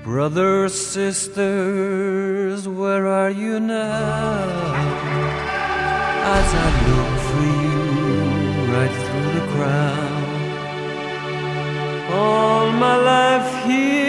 Brothers, sisters, where are you now? As I look for you right through the crowd, all my life here